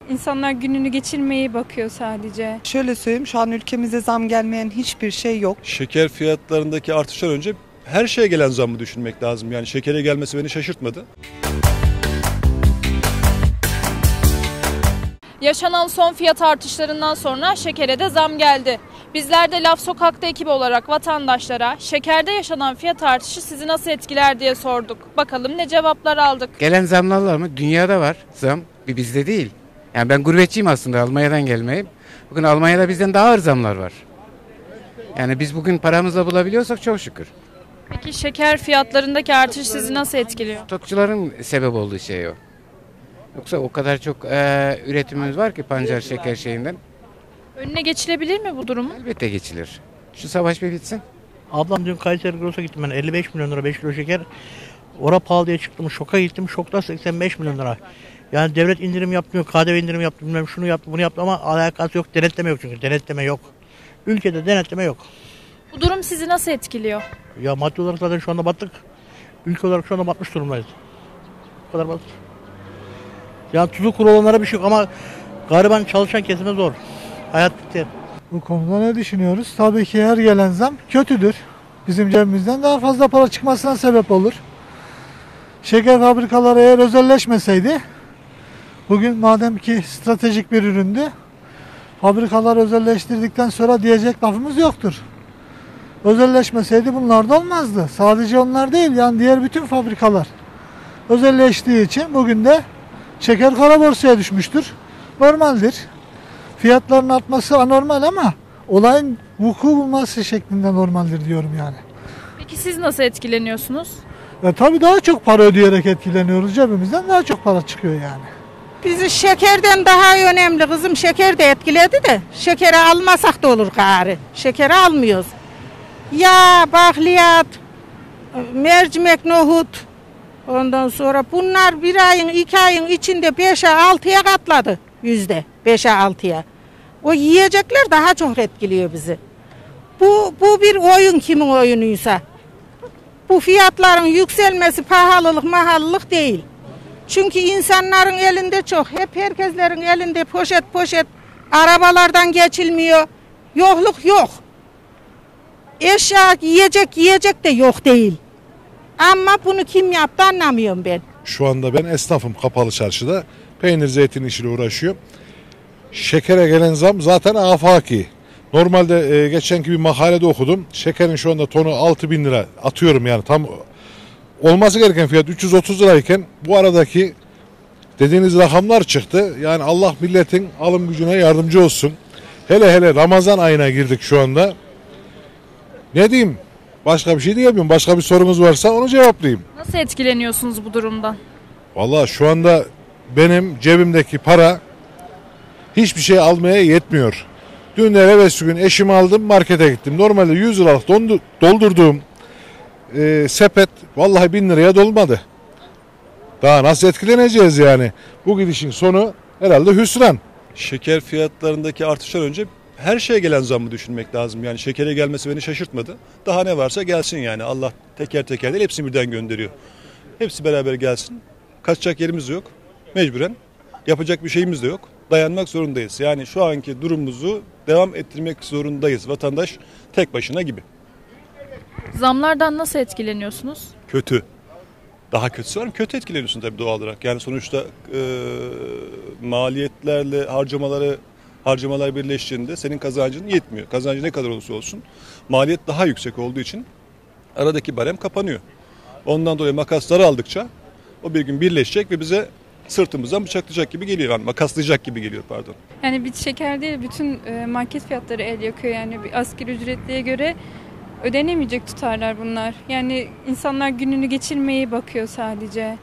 İnsanlar gününü geçirmeye bakıyor sadece. Şöyle söyleyeyim, şu an ülkemize zam gelmeyen hiçbir şey yok. Şeker fiyatlarındaki artıştan önce her şeye gelen zammı düşünmek lazım. Yani şekere gelmesi beni şaşırtmadı. Yaşanan son fiyat artışlarından sonra şekere de zam geldi. Bizler de Laf Sokak'ta ekibi olarak vatandaşlara şekerde yaşanan fiyat artışı sizi nasıl etkiler diye sorduk. Bakalım ne cevaplar aldık. Gelen zamlarla mı? Dünyada var zam, bir bizde değil. Yani ben gurbetçiyim aslında, Almanya'dan gelmeyim. Bugün Almanya'da bizden daha ağır zamlar var. Yani biz bugün paramızla bulabiliyorsak çok şükür. Peki şeker fiyatlarındaki artış sizi nasıl etkiliyor? Stokçuların sebep olduğu şey o. Yoksa o kadar çok üretimimiz var ki pancar şeker şeyinden. Önüne geçilebilir mi bu durumun? Elbette geçilir. Şu savaş bir bitsin. Ablam dün Kayseri Gross'a gittim ben, 55 milyon lira 5 kilo şeker. Ora pahalı diye çıktım, şoka gittim, şokta 85 milyon lira. Yani devlet indirim yapmıyor, KDV indirim yaptı, bilmem şunu yaptı, bunu yaptı ama alakası yok, denetleme yok çünkü, denetleme yok. Ülkede denetleme yok. Bu durum sizi nasıl etkiliyor? Ya maddi olarak zaten şu anda battık. Ülke olarak şu anda batmış durumdayız. Bu kadar battık. Yani tuzu kuru olanlara bir şey yok ama gariban çalışan kesime zor. Hayat bitti. Bu konuda ne düşünüyoruz? Tabii ki her gelen zam kötüdür. Bizim cebimizden daha fazla para çıkmasına sebep olur. Şeker fabrikaları eğer özelleşmeseydi, bugün madem ki stratejik bir üründü, fabrikalar özelleştirdikten sonra diyecek lafımız yoktur. Özelleşmeseydi bunlar da olmazdı. Sadece onlar değil, yani diğer bütün fabrikalar özelleştiği için bugün de şeker kara borsaya düşmüştür. Normaldir. Fiyatların artması anormal ama olayın vuku bulması şeklinde normaldir diyorum yani. Peki siz nasıl etkileniyorsunuz? Tabii daha çok para ödeyerek etkileniyoruz. Cebimizden daha çok para çıkıyor yani. Bizi şekerden daha önemli kızım. Şeker de etkiledi de. Şekeri almasak da olur gari. Şekeri almıyoruz. Yağ, bakliyat, mercimek, nohut. Ondan sonra bunlar bir ayın, 2 ayın içinde 5'e 6'ya katladı. %5'e 6'ya. O yiyecekler daha çok etkiliyor bizi. Bu bir oyun, kimin oyunuysa. Bu fiyatların yükselmesi pahalılık değil. Çünkü insanların elinde çok. Hep herkeslerin elinde poşet arabalardan geçilmiyor. Yokluk yok. Eşya yiyecek de yok değil. Ama bunu kim yaptı anlamıyorum ben. Şu anda ben esnafım kapalı çarşıda. Peynir zeytin işiyle uğraşıyorum. Şekere gelen zam zaten afaki. Normalde geçenki bir makalede okudum. Şekerin şu anda tonu 6.000 lira atıyorum yani tam olması gereken fiyat 330 lirayken bu aradaki dediğiniz rakamlar çıktı. Yani Allah milletin alım gücüne yardımcı olsun. Hele Ramazan ayına girdik şu anda. Ne diyeyim? Başka bir şey diyemiyorum. Başka bir sorunuz varsa onu cevaplayayım. Nasıl etkileniyorsunuz bu durumdan? Vallahi şu anda benim cebimdeki para hiçbir şey almaya yetmiyor. Dün de evvelsi gün eşimi aldım, markete gittim. Normalde 100 liralık doldurduğum sepet vallahi 1000 liraya dolmadı. Daha nasıl etkileneceğiz yani? Bu gidişin sonu herhalde hüsran. Şeker fiyatlarındaki artıştan önce her şeye gelen zammı düşünmek lazım. Yani şekere gelmesi beni şaşırtmadı. Daha ne varsa gelsin yani. Allah teker teker değil, hepsini birden gönderiyor. Hepsi beraber gelsin. Kaçacak yerimiz yok. Mecburen. Yapacak bir şeyimiz de yok. Dayanmak zorundayız. Yani şu anki durumumuzu devam ettirmek zorundayız. Vatandaş tek başına gibi. Zamlardan nasıl etkileniyorsunuz? Kötü. Daha kötüsü var mı? Kötü etkileniyorsun tabii doğal olarak. Yani sonuçta maliyetlerle harcamalar birleştiğinde senin kazancın yetmiyor. Kazancı ne kadar olursa olsun maliyet daha yüksek olduğu için aradaki barem kapanıyor. Ondan dolayı makasları aldıkça o bir gün birleşecek ve bize sırtımızdan bıçaklayacak gibi geliyor. Yani makaslayacak gibi geliyor pardon. Yani bir şeker değil, bütün market fiyatları el yakıyor. Yani bir asgari ücretliye göre ödenemeyecek tutarlar bunlar. Yani insanlar gününü geçirmeye bakıyor sadece.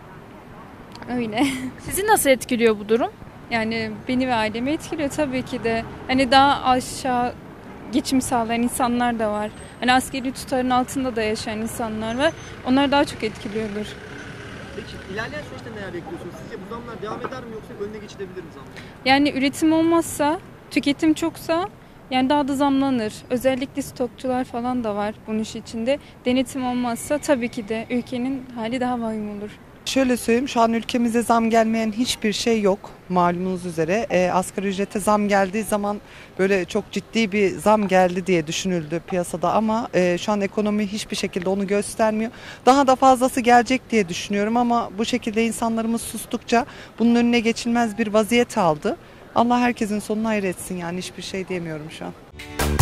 Öyle. Sizi nasıl etkiliyor bu durum? Yani beni ve ailemi etkiliyor tabii ki de. Hani daha aşağı geçim sağlayan insanlar da var. Hani asgari tutarın altında da yaşayan insanlar var. Onlar daha çok etkiliyordur. Peki ilerleyen süreçte neler bekliyorsunuz? Sizce bu zamlar devam eder mi yoksa önüne geçilebilir mi zamlar? Yani üretim olmazsa, tüketim çoksa yani daha da zamlanır. Özellikle stokçular falan da var bunun iş içinde. Denetim olmazsa tabii ki de ülkenin hali daha vahim olur. Şöyle söyleyeyim, şu an ülkemize zam gelmeyen hiçbir şey yok. Malumunuz üzere asgari ücrete zam geldiği zaman böyle çok ciddi bir zam geldi diye düşünüldü piyasada ama şu an ekonomi hiçbir şekilde onu göstermiyor. Daha da fazlası gelecek diye düşünüyorum ama bu şekilde insanlarımız sustukça bunun önüne geçilmez bir vaziyet aldı. Allah herkesin sonunu hayır etsin, yani hiçbir şey diyemiyorum şu an.